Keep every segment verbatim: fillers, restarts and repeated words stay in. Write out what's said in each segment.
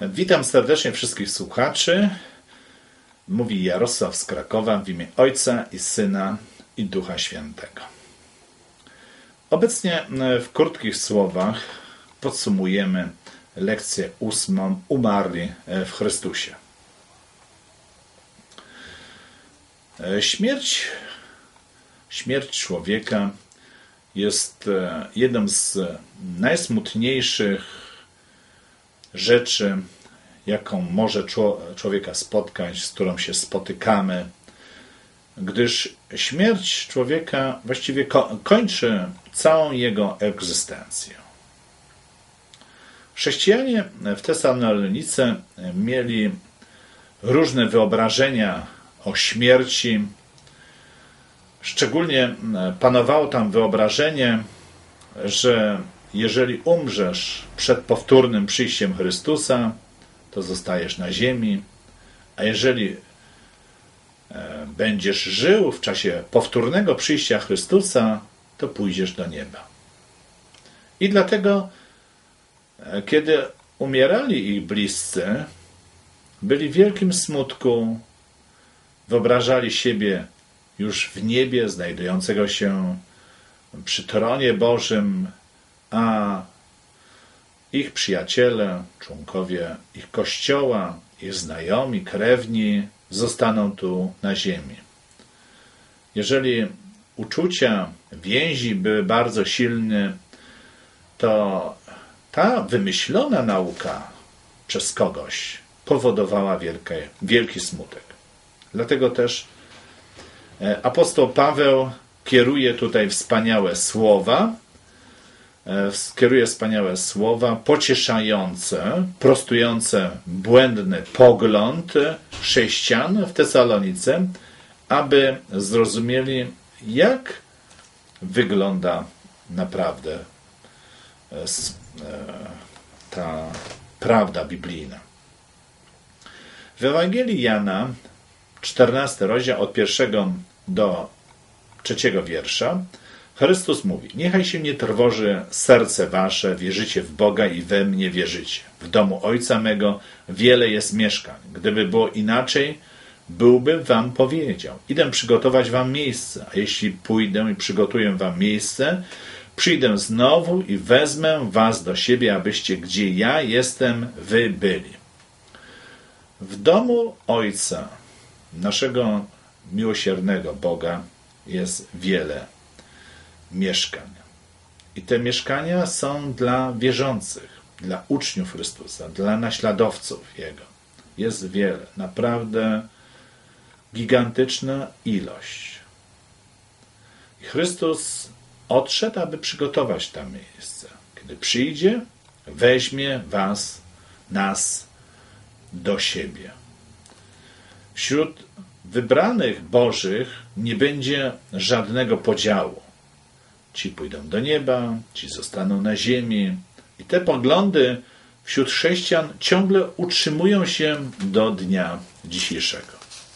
Witam serdecznie wszystkich słuchaczy. Mówi Jarosław z Krakowa w imię Ojca i Syna i Ducha Świętego. Obecnie w krótkich słowach podsumujemy lekcję ósmą Umarli w Chrystusie. Śmierć, śmierć człowieka jest jedną z najsmutniejszych rzeczy, jaką może człowieka spotkać, z którą się spotykamy, gdyż śmierć człowieka właściwie kończy całą jego egzystencję. Chrześcijanie w Tesalonice mieli różne wyobrażenia o śmierci. Szczególnie panowało tam wyobrażenie, że jeżeli umrzesz przed powtórnym przyjściem Chrystusa, to zostajesz na ziemi, a jeżeli będziesz żył w czasie powtórnego przyjścia Chrystusa, to pójdziesz do nieba. I dlatego, kiedy umierali ich bliscy, byli w wielkim smutku, wyobrażali siebie już w niebie, znajdującego się przy tronie Bożym, a ich przyjaciele, członkowie ich kościoła, ich znajomi, krewni zostaną tu na ziemi. Jeżeli uczucia, więzi były bardzo silne, to ta wymyślona nauka przez kogoś powodowała wielki, wielki smutek. Dlatego też apostoł Paweł kieruje tutaj wspaniałe słowa, kieruje wspaniałe słowa pocieszające, prostujące błędny pogląd chrześcijan w Tesalonice, aby zrozumieli, jak wygląda naprawdę ta prawda biblijna. W Ewangelii Jana, czternasty rozdział, od pierwszego do trzeciego wiersza, Chrystus mówi: niechaj się nie trwoży serce wasze, wierzycie w Boga i we mnie wierzycie. W domu Ojca mego wiele jest mieszkań. Gdyby było inaczej, byłbym wam powiedział: idę przygotować wam miejsce, a jeśli pójdę i przygotuję wam miejsce, przyjdę znowu i wezmę was do siebie, abyście gdzie ja jestem, wy byli. W domu Ojca, naszego miłosiernego Boga, jest wiele mieszkań. I te mieszkania są dla wierzących, dla uczniów Chrystusa, dla naśladowców Jego. Jest wiele, naprawdę gigantyczna ilość. I Chrystus odszedł, aby przygotować tam miejsce. Kiedy przyjdzie, weźmie was, nas do siebie. Wśród wybranych Bożych nie będzie żadnego podziału. Ci pójdą do nieba, ci zostaną na ziemi. I te poglądy wśród chrześcijan ciągle utrzymują się do dnia dzisiejszego.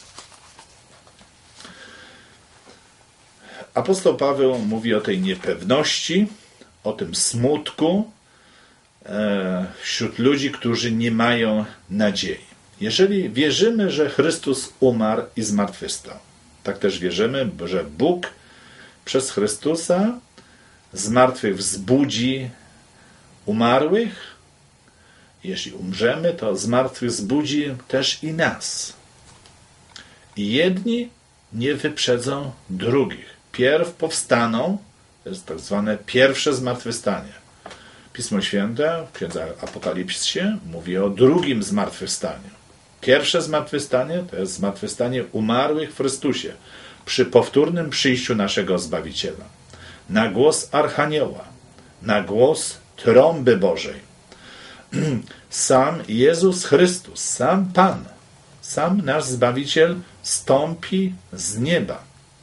Apostoł Paweł mówi o tej niepewności, o tym smutku wśród ludzi, którzy nie mają nadziei. Jeżeli wierzymy, że Chrystus umarł i zmartwychwstał, tak też wierzymy, że Bóg przez Chrystusa z martwych wzbudzi umarłych. Jeśli umrzemy, to z martwych wzbudzi też i nas. I jedni nie wyprzedzą drugich. Pierw powstaną, to jest tak zwane pierwsze zmartwychwstanie. Pismo Święte w Księdze Apokalipsie mówi o drugim zmartwychwstaniu. Pierwsze zmartwychwstanie to jest zmartwychwstanie umarłych w Chrystusie przy powtórnym przyjściu naszego Zbawiciela. Na głos Archanioła, na głos trąby Bożej. Sam Jezus Chrystus, sam Pan, sam nasz Zbawiciel stąpi z nieba.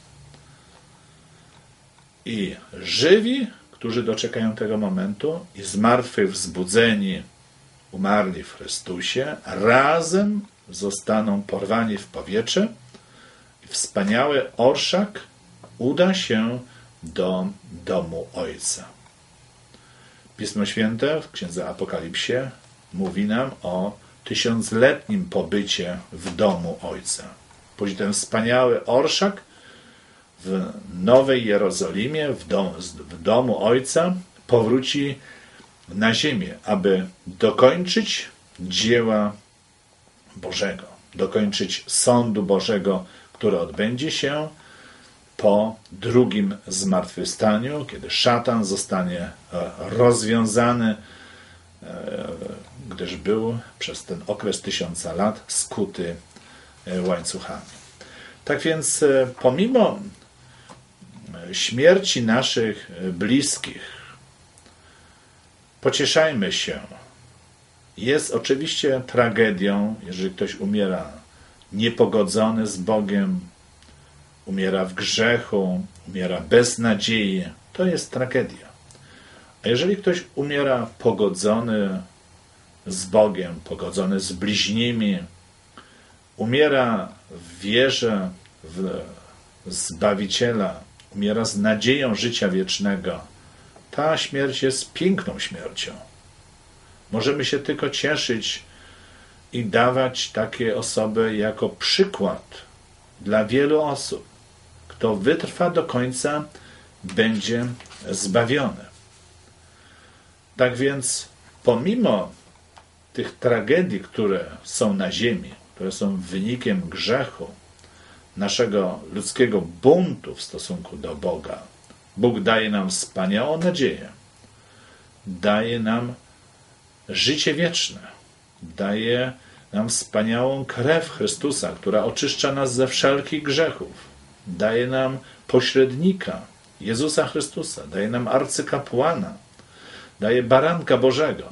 I żywi, którzy doczekają tego momentu, i zmartwychwzbudzeni, umarli w Chrystusie, razem zostaną porwani w powietrze i wspaniały orszak uda się do domu Ojca. Pismo Święte w Księdze Apokalipsie mówi nam o tysiącletnim pobycie w domu Ojca. Później ten wspaniały orszak w Nowej Jerozolimie, w, dom, w domu Ojca, powróci na ziemię, aby dokończyć dzieła Bożego, dokończyć sądu Bożego, który odbędzie się po drugim zmartwychwstaniu, kiedy szatan zostanie rozwiązany, gdyż był przez ten okres tysiąca lat skuty łańcuchami. Tak więc pomimo śmierci naszych bliskich, pocieszajmy się. Jest oczywiście tragedią, jeżeli ktoś umiera niepogodzony z Bogiem, umiera w grzechu, umiera bez nadziei, to jest tragedia. A jeżeli ktoś umiera pogodzony z Bogiem, pogodzony z bliźnimi, umiera w wierze w Zbawiciela, umiera z nadzieją życia wiecznego, ta śmierć jest piękną śmiercią. Możemy się tylko cieszyć i dawać takie osoby jako przykład dla wielu osób. Kto wytrwa do końca, będzie zbawiony. Tak więc, pomimo tych tragedii, które są na ziemi, które są wynikiem grzechu, naszego ludzkiego buntu w stosunku do Boga, Bóg daje nam wspaniałą nadzieję. Daje nam życie wieczne. Daje nam wspaniałą krew Chrystusa, która oczyszcza nas ze wszelkich grzechów. Daje nam pośrednika, Jezusa Chrystusa. Daje nam arcykapłana. Daje baranka Bożego.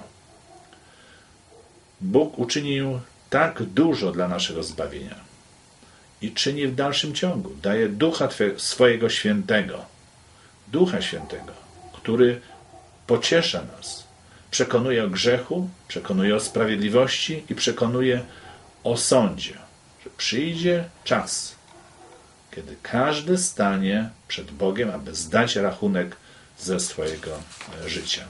Bóg uczynił tak dużo dla naszego zbawienia i czyni w dalszym ciągu. Daje Ducha swojego Świętego, Ducha Świętego, który pociesza nas, przekonuje o grzechu, przekonuje o sprawiedliwości i przekonuje o sądzie, że przyjdzie czas, kiedy każdy stanie przed Bogiem, aby zdać rachunek ze swojego życia.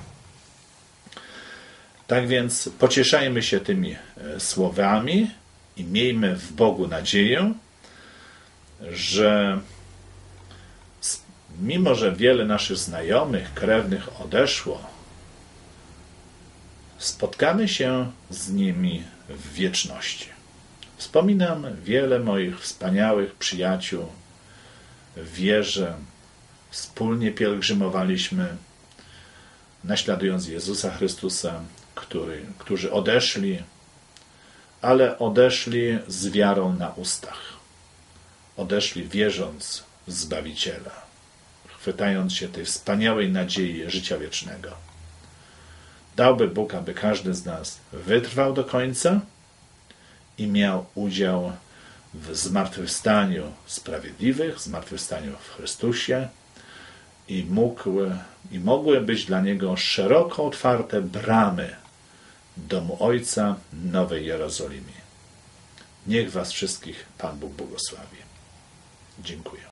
Tak więc pocieszajmy się tymi słowami i miejmy w Bogu nadzieję, że mimo, że wiele naszych znajomych, krewnych odeszło, spotkamy się z nimi w wieczności. Wspominam wiele moich wspaniałych przyjaciół w wierze. Wspólnie pielgrzymowaliśmy, naśladując Jezusa Chrystusa, który, którzy odeszli, ale odeszli z wiarą na ustach. Odeszli wierząc w Zbawiciela, chwytając się tej wspaniałej nadziei życia wiecznego. Dałby Bóg, aby każdy z nas wytrwał do końca i miał udział w zmartwychwstaniu sprawiedliwych, zmartwychwstaniu w Chrystusie i, mógł, i mogły być dla Niego szeroko otwarte bramy domu Ojca Nowej Jerozolimie. Niech was wszystkich Pan Bóg błogosławi. Dziękuję.